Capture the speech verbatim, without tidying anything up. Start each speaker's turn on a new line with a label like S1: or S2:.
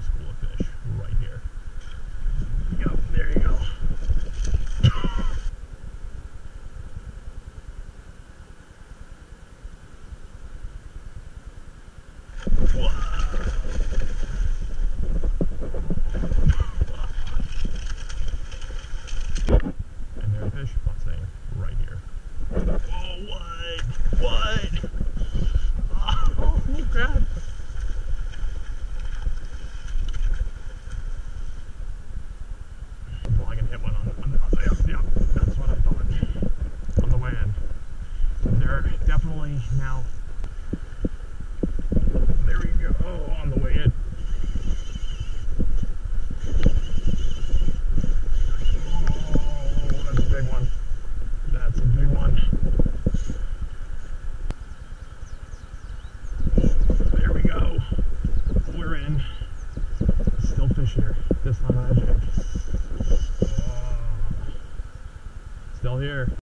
S1: school of fish right here. Yep, there you go. And there are fish busting right here. Oh, what? What? Oh, crap. Well, I can hit one on, on the, oh, yeah, yeah, that's what I thought. On the way in. They're definitely now. There we go. Oh, on the way in. Oh, that's a big one. That's a big one. There we go. We're in. Still fish here. This time on a jig. Oh, still here.